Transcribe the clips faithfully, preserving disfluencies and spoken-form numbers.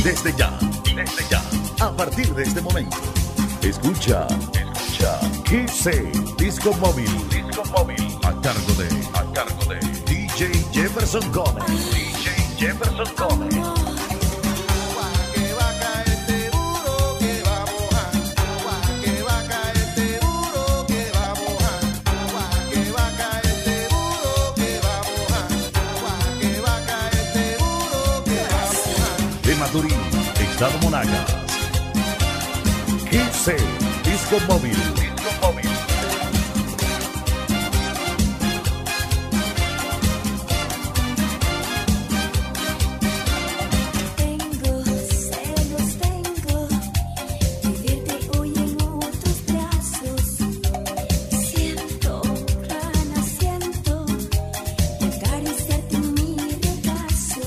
desde ya, desde ya, a partir de este momento, escucha, escucha, Quise Disco Móvil, Disco Móvil, a cargo de, a cargo de D J Jefferson Gómez, D J Jefferson Gómez. Maturín, Estado Monagas. Quise Disco Móvil, Disco Móvil. Tengo celos, tengo vivirte hoy en otros brazos. Siento, rana, siento acariciarte en mi regazo.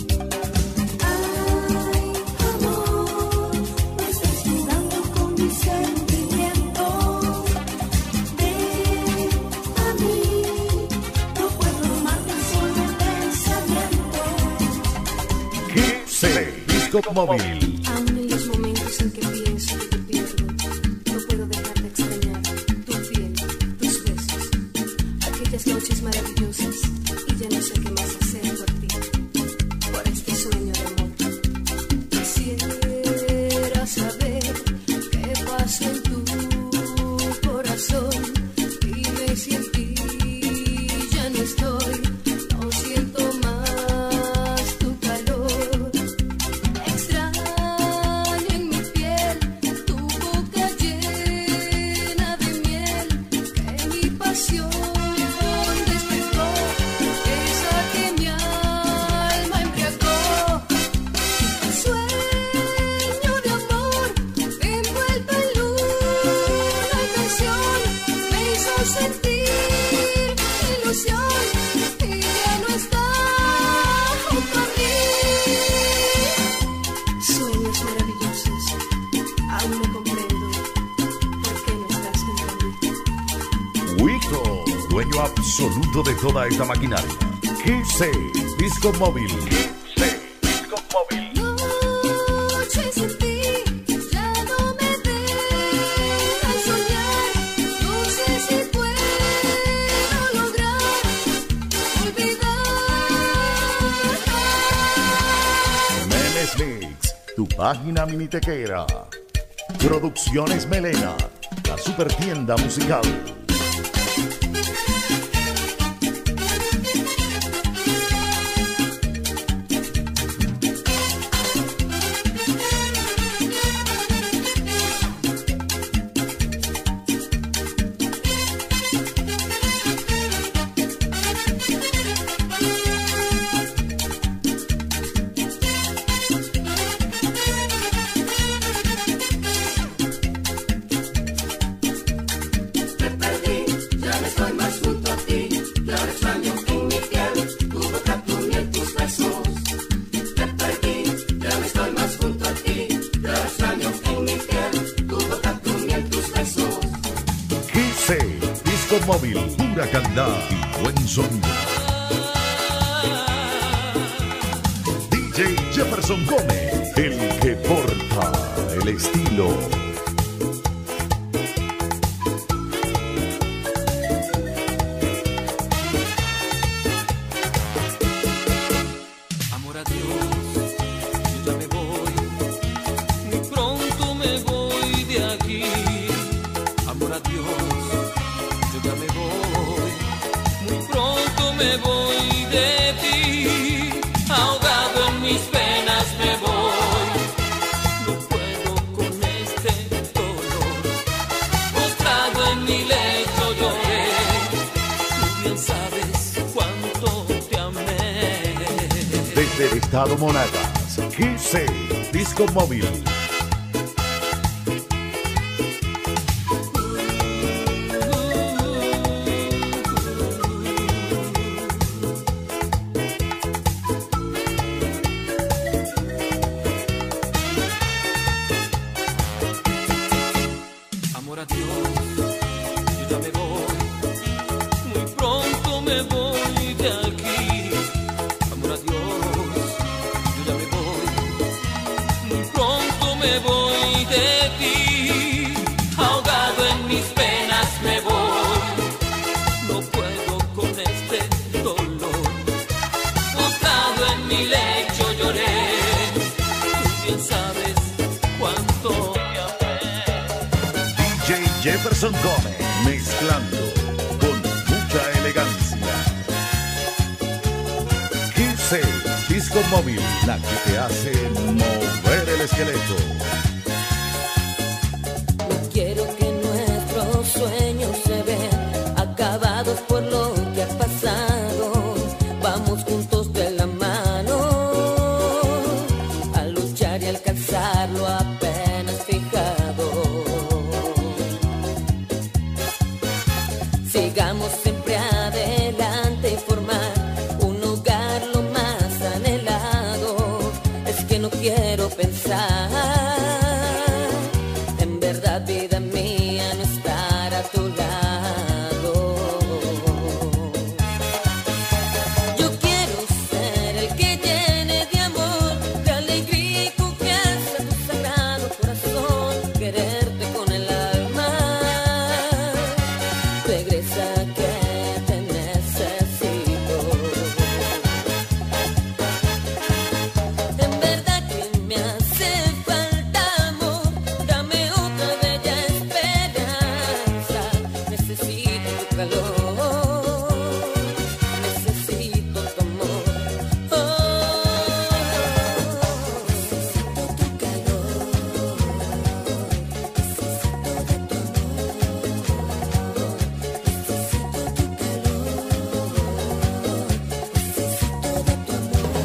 Disco Móvil. Aún en los momentos en que pienso que te pierdo, no puedo dejar de extrañar tu piel, tus besos, aquellas noches maravillosas, y ya no sé qué más hacer por ti, por este sueño de amor. Quisiera saber qué pasó en tu corazón, dime si en ti ya no estoy, no siento más tu calor. Extraño en mi piel tu boca llena de miel, que mi pasión despertó, esa que mi alma embriagó. Sueño de amor envuelto en luna y canción, me hizo sentir ilusión y ya no está junto a mí. Sueños maravillosos, aún no comprendo por qué no estás junto a mí. Wico, dueño absoluto de toda esta maquinaria. Quise Disco Móvil, Quise Disco Móvil. Noche sin ti ya no me dejan soñar, no sé si puedo lograr olvidar. Memes Mix, tu página minitequera. Producciones Melena, la super tienda musical. Quise Disco Móvil, pura calidad y buen sonido. D J Jefferson Gómez, el que porta el estilo. Amor a Dios, yo ya me voy, muy pronto me voy de aquí. Amor a Dios, yo ya me voy, muy pronto me voy de ti. Ahogado en mis penas me voy, no puedo con este dolor. Postrado en mi lecho lloré, tú bien sabes cuánto te amé. Desde el Estado Monagas, Quise Disco Móvil. Amor a Dios, yo ya me voy, muy pronto me voy de aquí. Amor a Dios, yo ya me voy, Jefferson Gómez, mezclando con mucha elegancia. quince Disco Móvil, la que te hace mover el esqueleto. No quiero que nuestros sueños se vean acabados por lo que ha pasado. Vamos juntos de la mano a luchar y alcanzar lo apenas fijado. Sigamos siempre adelante y formar un hogar lo más anhelado. Es que no quiero pensar, en verdad, vida mía, no estar a tu lado. Yo quiero ser el que llene de amor, de alegría y confianza tu sagrado corazón. Quererte con el alma. Regresa que te necesito. En verdad que me hace falta amor. Dame otra bella esperanza. Necesito tu calor. Necesito tu amor. Oh, necesito tu calor. Necesito de tu amor. Necesito tu calor. Necesito de tu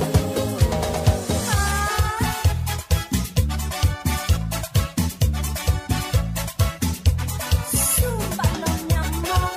Súbalo, mi amor.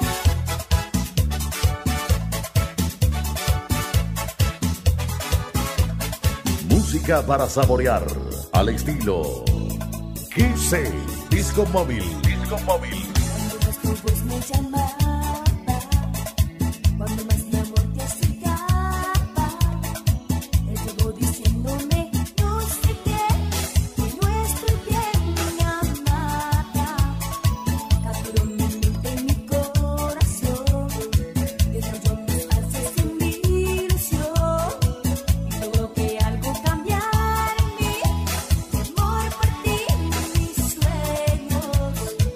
Música para saborear al estilo quince Disco Móvil. Disco Móvil. Cuando más tu voz me llamaba, cuando más mi amor te acercaba, él llegó diciéndome, no sé qué, que no estoy bien, mi amada. Capturó mi mente y mi corazón, destruyó mis falsas en mi ilusión, y logró que algo cambiara en mí, mi amor por ti, mis sueños.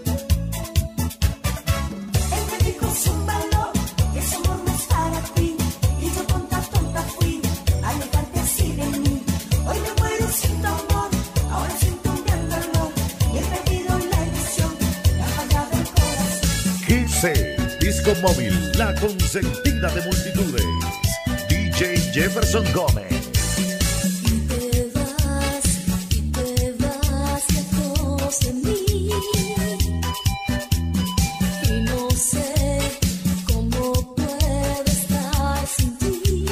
Él me dijo, zúmbalo, que ese amor no es para ti. Y yo tonta, tonta fui, alejarte así de mí. Hoy me muero sin tu amor, ahora siento un gran dolor. Y he perdido la ilusión, la falla del corazón. quince Disco Móvil, la consentida de multitudes. D J Jefferson Gómez. Y te vas, y te vas lejos de mí. Y no sé cómo puedo estar sin ti.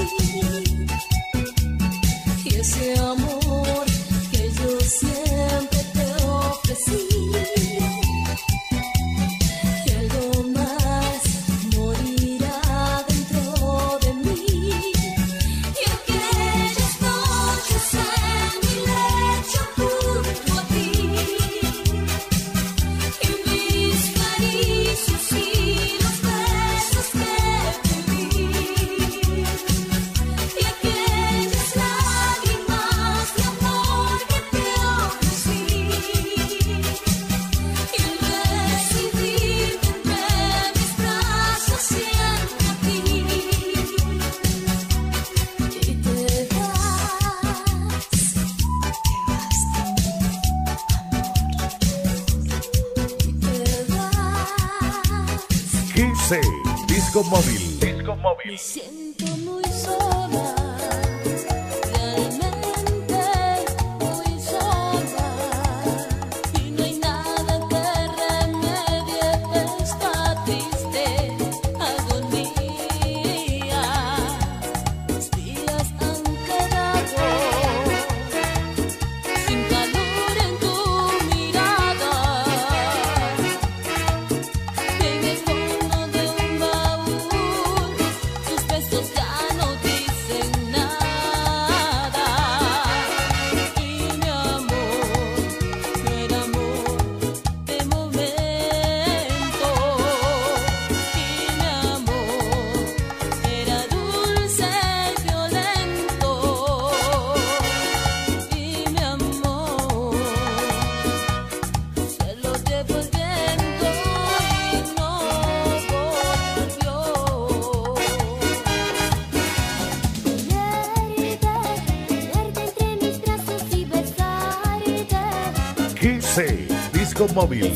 Y ese amor que yo siempre te ofrecí, y algo más morirá dentro de mí. Y aquellas noches en mi lecho junto a ti, y mis caricias y los besos que te di, y aquellas lágrimas de amor que te ofrecí, y recibirte entre mis brazos siempre a ti. Y te vas, te vas de mí, amor. Y te vas. quince Disco Móvil. Disco Móvil. Me siento muy sola, realmente muy sola, y no hay nada que remedie esta triste agonía. Los días han quedado sin calor en tu mirada, en el fondo de un baúl tus besos G C Disco Móvil.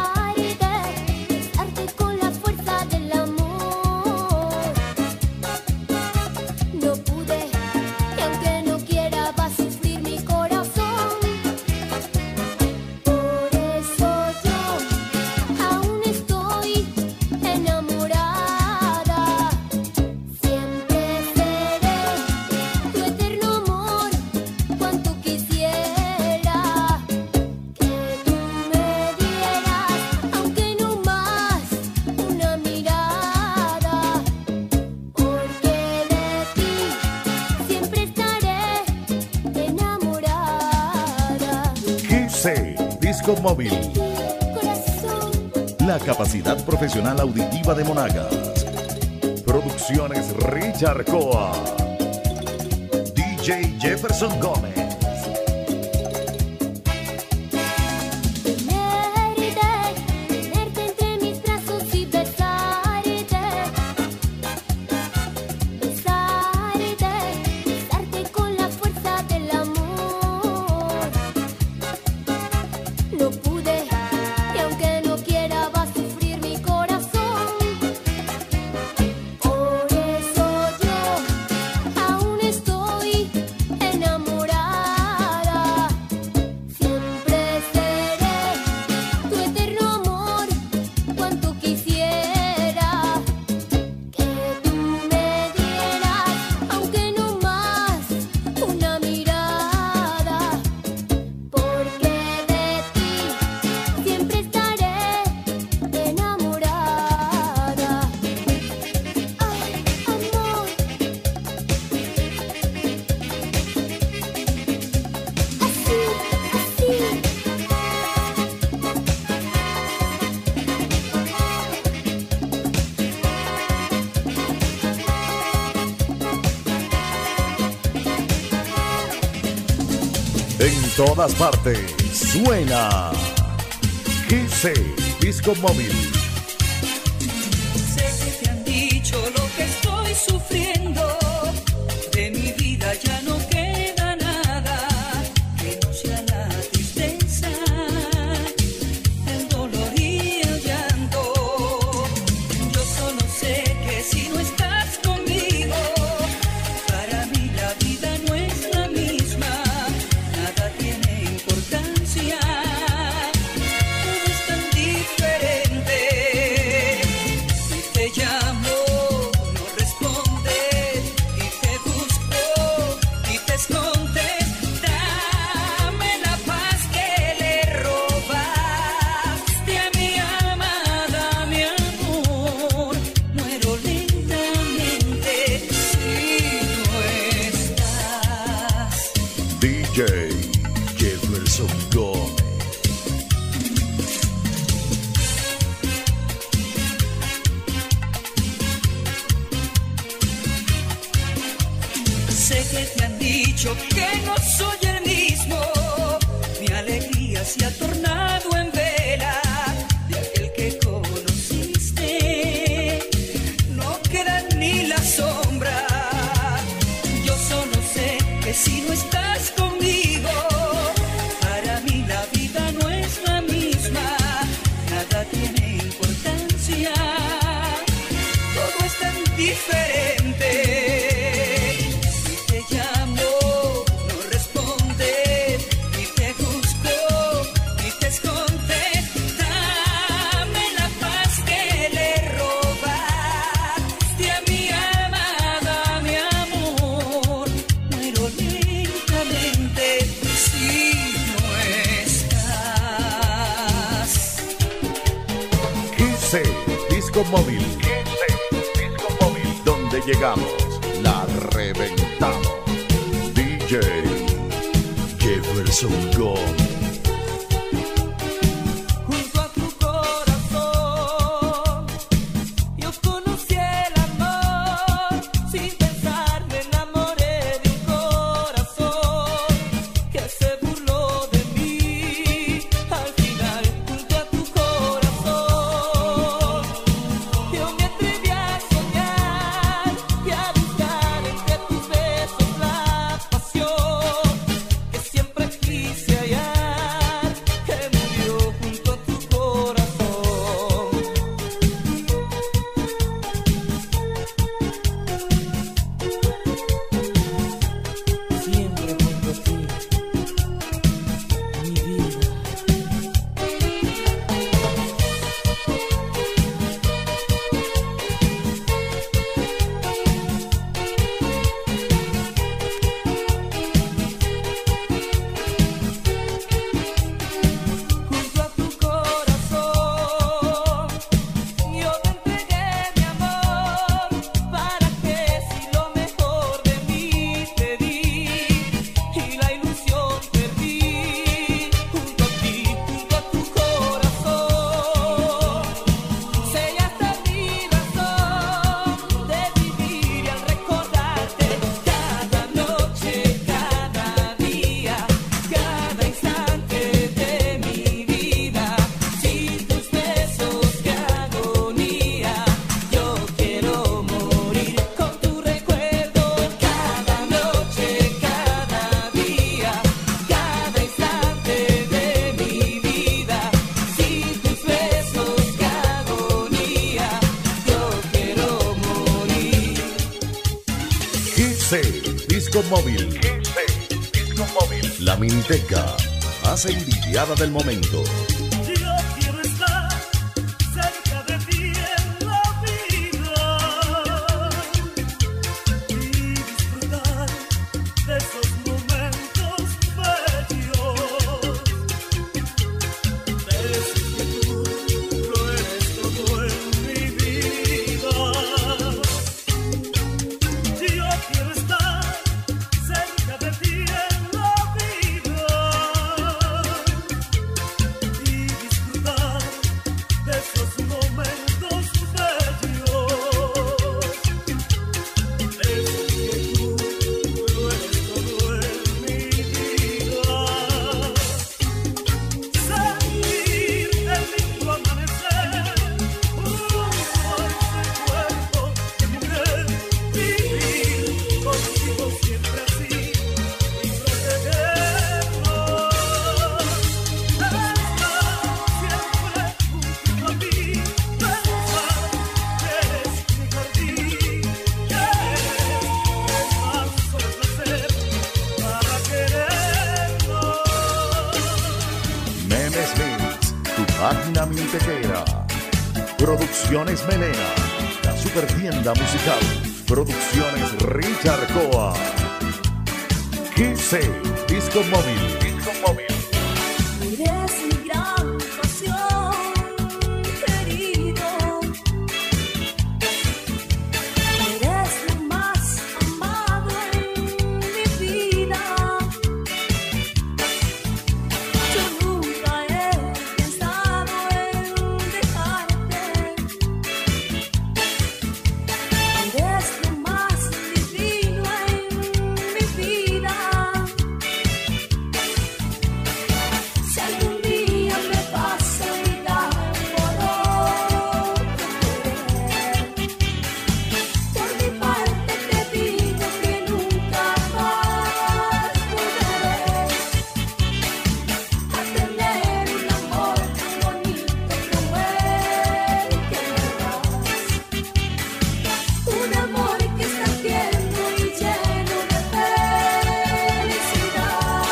Disco Móvil. La capacidad profesional auditiva de Monagas. Producciones Richard Coa. D J Jefferson Gómez. En todas partes suena G C Disco Móvil. Sé que te han dicho lo que estoy sufriendo. De mi vida ya no queda nada que no sea la tristeza, el dolor y el llanto. Yo solo sé que si no estás conmigo, para mí la vida no es la misma. Nada tiene importancia, todo es tan diferente. Si te llamo, no respondes, y te busco, y te escondes. Dame la paz que le robaste a mi amada, mi amor. Muero lentamente si no estás. D J Jefferson Gómez. Sé que te han dicho que no soy el mismo. Mi alegría se ha tornado en vela de aquel que conociste. No queda ni la sombra. Yo solo sé que si no estás conmigo, para mí la vida no es la misma. Nada tiene importancia, todo es tan diferente. Si te llamo, no respondes, y te busco, y te escondes. Dame la paz que le robaste a mi amada, mi amor. Muero lentamente si no estás. G C Disco Móvil. G C Disco Móvil. Donde llegamos, la reventamos. D J Jefferson Gómez. Junto a tu corazón, yo conocí el amor. Sin pensar me enamoré de un corazón que se burló de mí. Al final, junto a tu corazón, yo me atreví a soñar y a buscar entre tus besos la pasión que siempre quise hallar. Disco Móvil. Disco Móvil. La Miniteca, más envidiada del momento. Yo quiero estar cerca de ti en la vida y disfrutar de esos momentos bellos. Decir que tú lo eres todo en mi vida. Yo quiero estar cerca de ti en la vida y disfrutar de esos momentos bellos. Decir que tú lo eres todo en mi vida. Sentir el lindo amanecer junto a ese cuerpo de mujer. Vivir contigo siempre así y protegernos. Estar siempre junto a mí. Pensar que eres mi jardín. Que eres más solo placer para querernos. Memes Mix, tu página minitequera. Producciones Melena, la supertienda musical. Producciones Richard Coa. quince Disco Móvil. Disco Móvil. Eres mi gran pasión, querido. Eres lo más amado en mi vida. Yo nunca he pensado en dejarte. Eres lo más divino en mi vida. Si algún día me pasa vida por otro querer, por mi parte te digo que nunca más volveré a tener un amor tan bonito como el que me das. Un amor que está tierno y lleno de felicidad.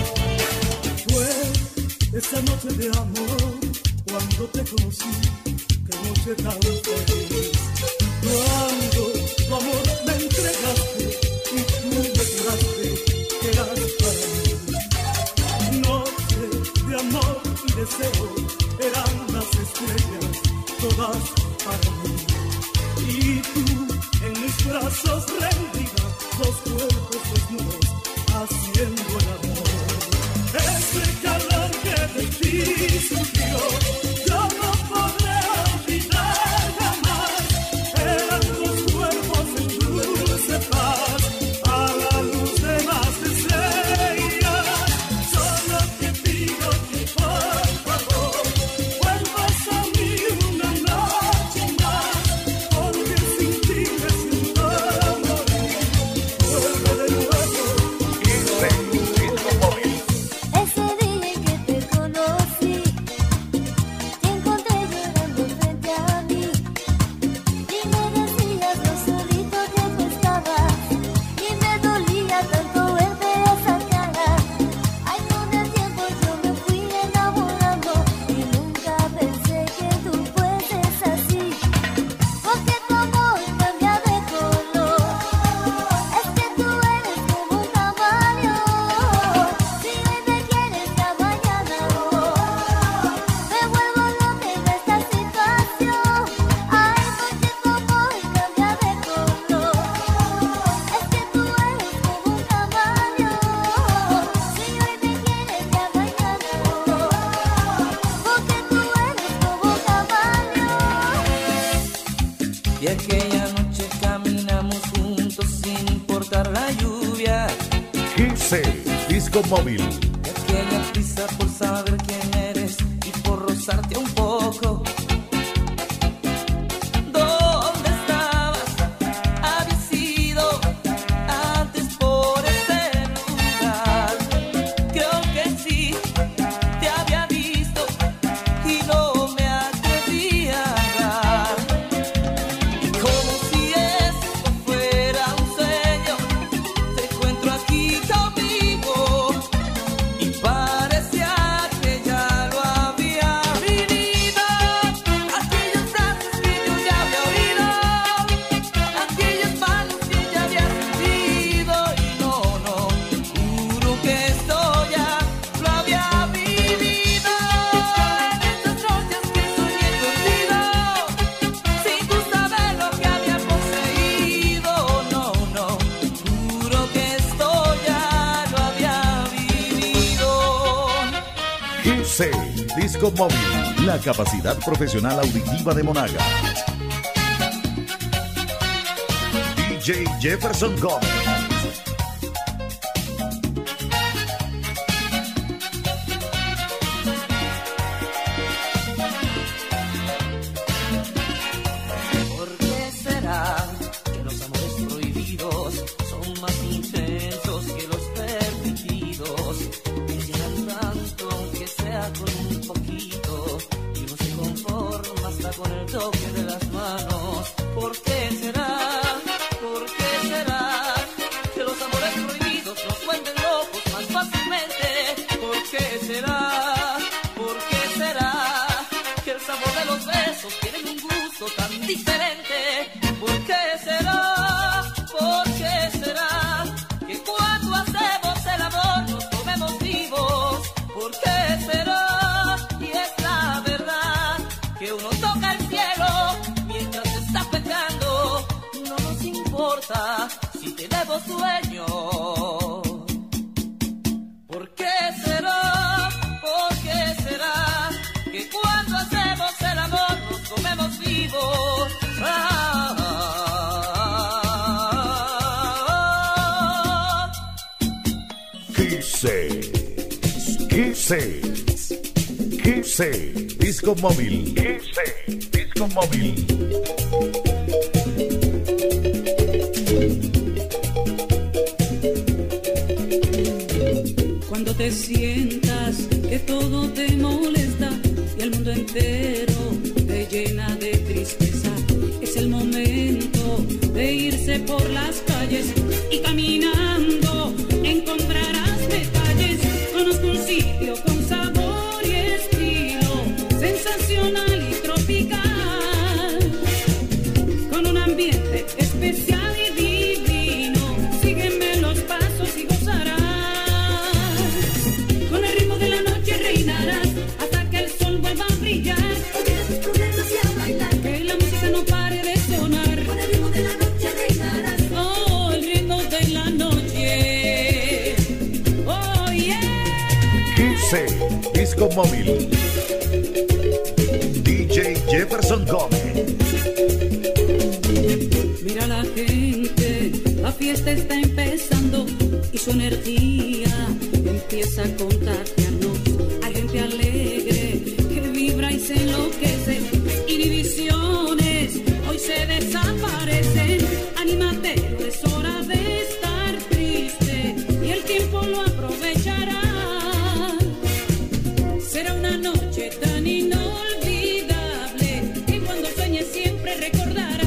Fue esa noche de amor cuando te conocí, qué noche tan feliz. Cuando tu amor me entregaste y tú me juraste que eras para mí. Noche de amor y deseo, eran las estrellas todas para mí. Y tú en mis brazos rendida, los cuerpos desnudos haciendo el amor. Ese calor que de ti surgió, yo no podré olvidar jamás. Eran los cuerpos en dulce paz, a la luz de las estrellas. Solo te pido que por favor vuelvas a mí una noche más, porque sin ti me siento morir. Vuelve de nuevo. quince Disco Móvil. Ese día en que te conocí, te encontré llorando frente a mí y me decías lo solito que tú estabas y me dolía tanto verte esa cara. Ay, con el tiempo yo me fui enamorando y nunca pensé que tú fueses así, porque tu amor cambia de color. Es que tú eres como un camaleón. Si hoy me quieres ya mañana no. Me vuelvo loca en esta situación. Ay, porque tu amor cambia de color. Es que tú eres como un camaleón. Si hoy me quieres ya mañana no. Porque tú eres como un camaleón. Y aquella noche caminamos juntos sin importar la lluvia. quince Disco Móvil. Y aquella prisa por saber quién eres y por rozarte un poco. ¿Dónde estabas? Había sido antes por ese lugar. Creo que sí, te había visto y no me atreví a hablar. Como si esto fuera un sueño, te cuento G C Disco Móvil, la capacidad profesional auditiva de Monaga. D J Jefferson Gómez. ¿Por qué será que los amores prohibidos son más intensos que los permitidos? Me llenan tanto aunque sea con un poquito y uno se conforma hasta con el toque de las manos. ¿Por qué será? ¿Por qué será que los amores prohibidos nos vuelven locos más fácilmente? ¿Por qué será? ¿Por qué será que el sabor de los besos tiene un gusto tan diferente? ¿Por qué será? ¿Por qué será que cuando hacemos el amor nos comemos vivos? ¿Por qué será? Y es la verdad que uno toca el cielo mientras se está pecando. No nos importa si tenemos sueño. ¿Por qué será? ¿Por qué será que cuando hacemos el amor nos comemos vivos? Ah, ah, ah. Kisses, Kisses, Kisses Disco Móvil, Kisses Disco Móvil. Cuando te sientas que todo te molesta y el mundo entero te llena de tristeza, es el momento de irse por las calles y caminando encontrarás detalles. Conozco un sitio con sabor y estilo sensacional y tropical, con un ambiente especial y divino. Sígueme los pasos y gozarás. Con el ritmo de la noche reinarás hasta que el sol vuelva a brillar. Olvida tus problemas y a bailar. Que la música no pare de sonar. Con el ritmo de la noche reinarás. Oh, el ritmo de la noche. Oh, yeah. Kisses Disco Móvil. D J Jefferson Gómez. Mira la gente, la fiesta está empezando y su energía empieza a contagiarnos. Hay gente alegre que vibra y se enloquece. Inhibiciones hoy se desaparecen. Anímate, no es hora de estar triste y el tiempo lo aprovechará. Será una noche tan inolvidable que cuando sueñes siempre recordarás.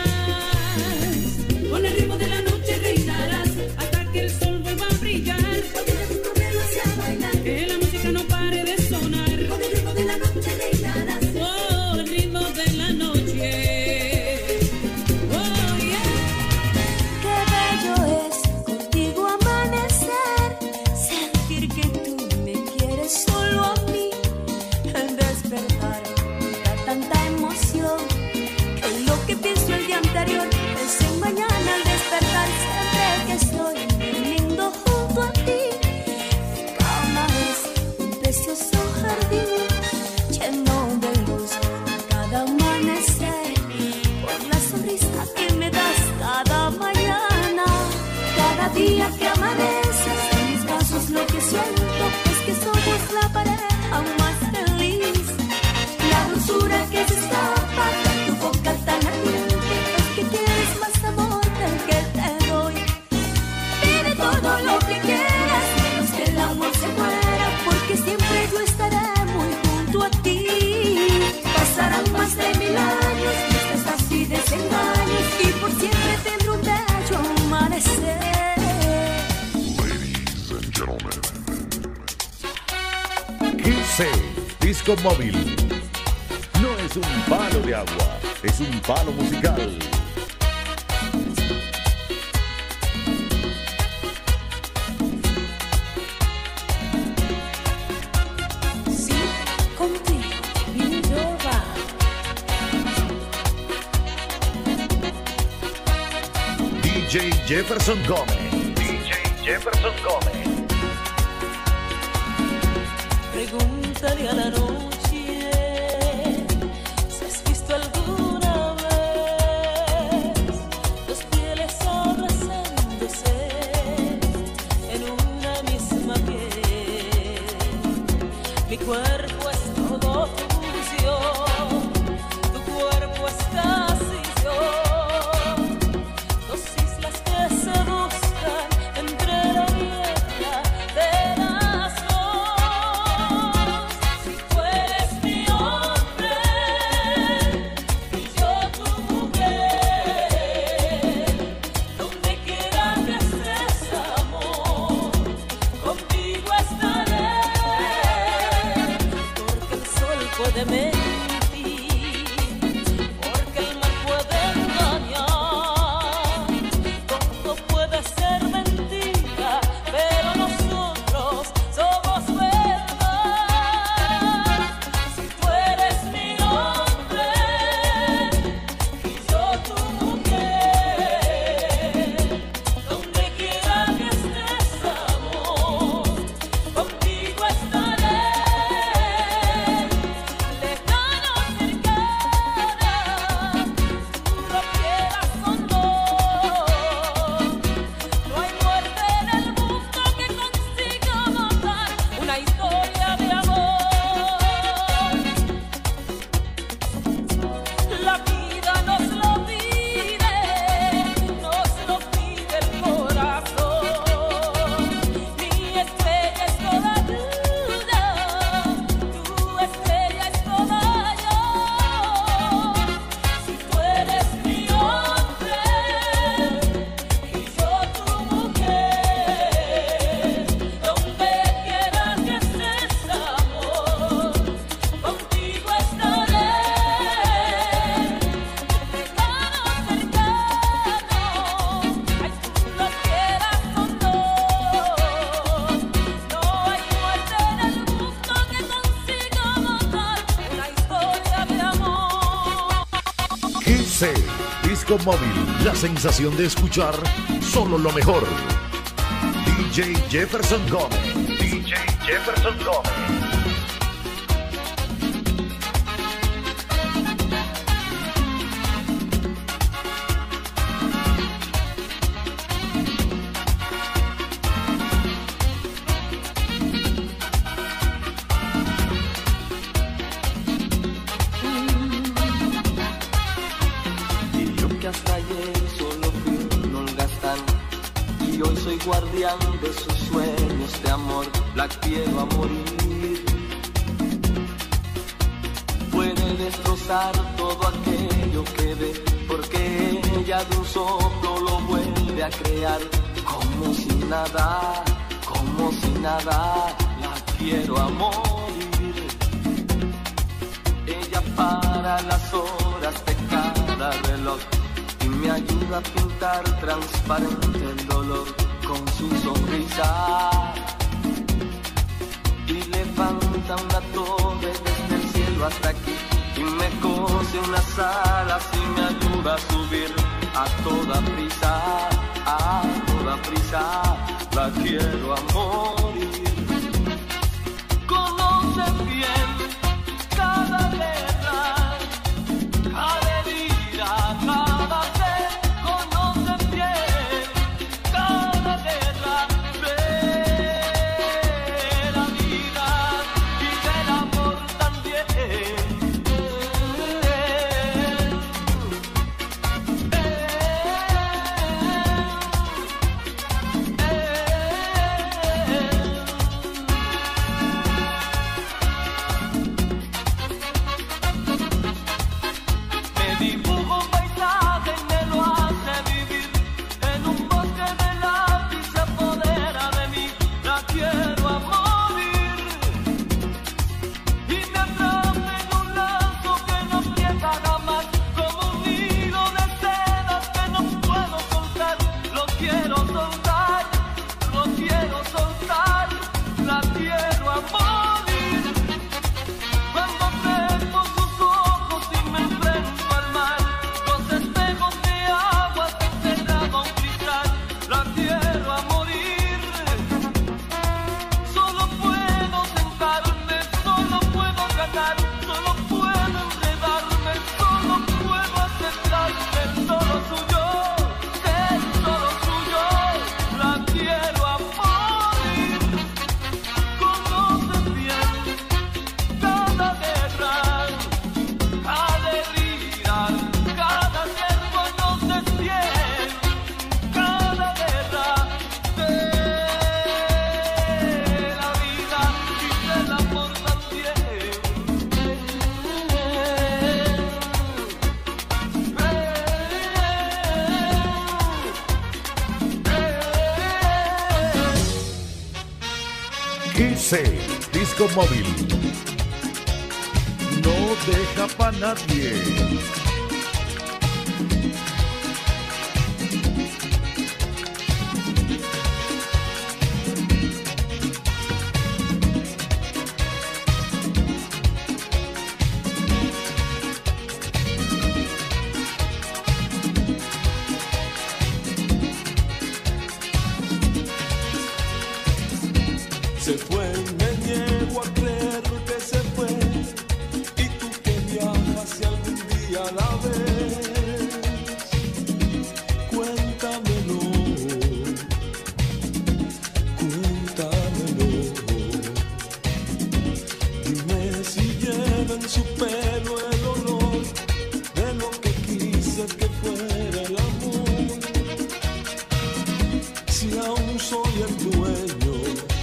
Con el ritmo de la noche reinarás hasta que el sol vuelva a brillar. Olvida tus problemas y a bailar. Que la música no pare de sonar. Con el ritmo de la noche reinarás. Oh, el ritmo de la noche. Oh, yeah. Qué bello es contigo amanecer, sentir que tú me quieres solo a mí. El despertar da tanta emoción que lo que pienso el día anterior es en mañana al despertar. Siempre que estoy durmiendo junto a ti, mi cama es un precioso jardín lleno de luz cada amanecer, por la sonrisa que me das cada mañana. Cada día que amaneces en mis brazos lo que siento es que somos la pareja más feliz. La dulzura que se escapa de tu boca tan ardiente es que tienes más amor del que te doy. Pide todo lo que quieras, menos que el amor se muera, porque siempre yo estaré muy junto a ti. Pasarán más de mil años, fiestas y desengaños, y por siempre tendré un bello amanecer. Kisses Disco Móvil. No es un palo de agua, es un palo musical. Sí, contigo, mi Yoruba. D J Jefferson Gómez. D J Jefferson Gómez. Pregunta salía la noche. Si has visto alguna vez dos pieles abrazándose en una misma piel, mi cuerpo es todo tuyo, tu cuerpo es casi yo, dos islas que se buscan entre la niebla de las dos. Si tú eres mi hombre y yo tu mujer, donde quiera que estés, amor, contigo estaré, porque el sol puede mentir, porque el mar puede engañar, todo puede ser mentira, pero nosotros somos verdad. Si tú eres mi hombre y yo tu mujer, donde quiera que estés, amor, contigo estaré, lejano o cercana, tú lo quieras o no. No hay muerte en el mundo que consiga matar una historia de amor. La vida nos lo pide, nos lo pide el corazón. Mi estrella es toda tuya, tu estrella es toda yo. Si tú eres mi hombre y yo tu mujer, donde quiera que estés, amor, contigo estaré, lejano o cercano, ay, tú lo quieras o no. No hay muerte en el mundo que consiga matar una historia de amor. G C Disco Móvil, la sensación de escuchar solo lo mejor. D J Jefferson Gómez. D J Jefferson Gómez. Y yo que hasta ayer solo fui un holgazán, y hoy soy guardián de sus sueños de amor, la quiero a morir. Puede destrozar todo aquello que ve, porque ella de un soplo lo vuelve a crear, como si nada, como si nada, la quiero a morir. Ella para las horas de cada reloj y me ayuda a pintar transparente el dolor con su sonrisa, y levanta una torre desde el cielo hasta aquí y me cose unas alas y me ayuda a subir a toda prisa, a toda prisa, la quiero a morir. Conoce bien cada letra, cada herida, cada sed, conoce bien cada letra de la vida y del amor también. C, Disco Móvil. No deja pa' nadie. Se fue, me niego a creer que se fue. Y tú que viajas si algún día la ves, cuéntamelo, cuéntamelo. Dime si lleva en su pelo el olor de lo que quise que fuera el amor. Si aún soy el dueño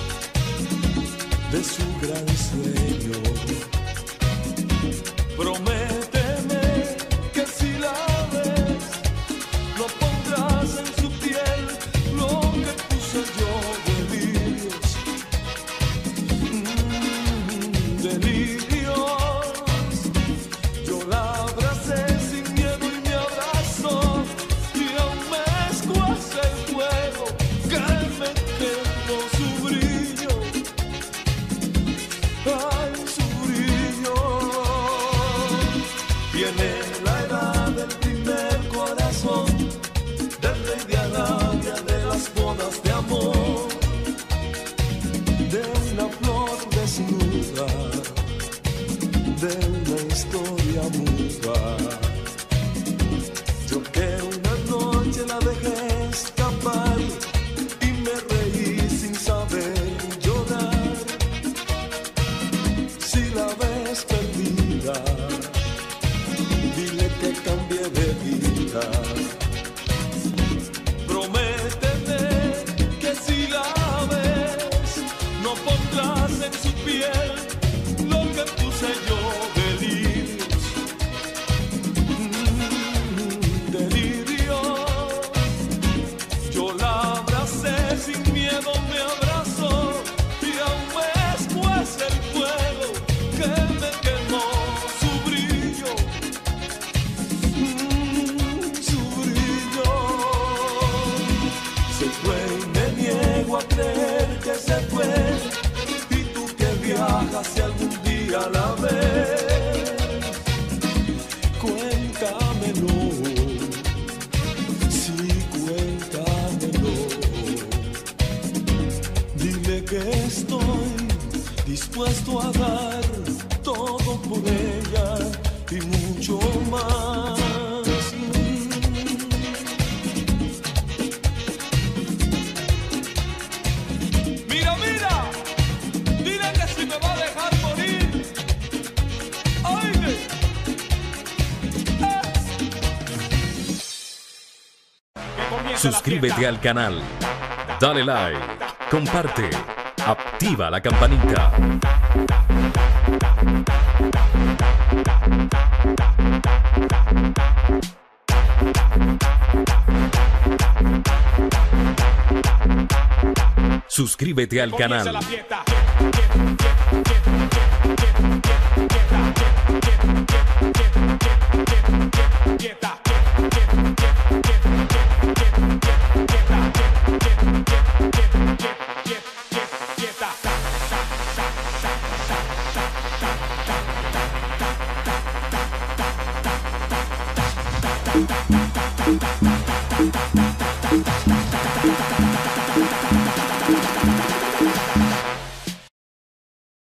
de su gran sueño, prométeme que si la ves, no pondrás en su piel lo que puse yo, delirios, mm, delirios. Yo la abracé sin miedo y me abrazó, y aún me escuece el fuego que me quemó su brillo. Ay, su brillo. Viene la edad del primer corazón, del rey de Arabia, de las bodas de amor, de una flor desnuda, de una historia muda. Yo que una noche la dejé escapar y me reí sin saber llorar. Si la ves perdida, dile que cambié de vida. Prométeme que si la ves, no pondrás en su piel lo que puse yo, delirios, mm, delirios. Yo la abracé sin miedo, me abrazó, y aún me escuece el fuego que me quemó su brillo, mm, su brillo. Se fue y me niego a creer que se fue. Y tú que viajas si algún día la ves, cuéntamelo, sí, cuéntamelo. Dile que estoy dispuesto a dar todo por ella y mucho más. Mira, mira, dile que si me va a dejar morir, oye, eh. Suscríbete al canal, dale like, comparte, activa la campanita. Suscríbete al Comienza canal. la fiesta. Fiesta.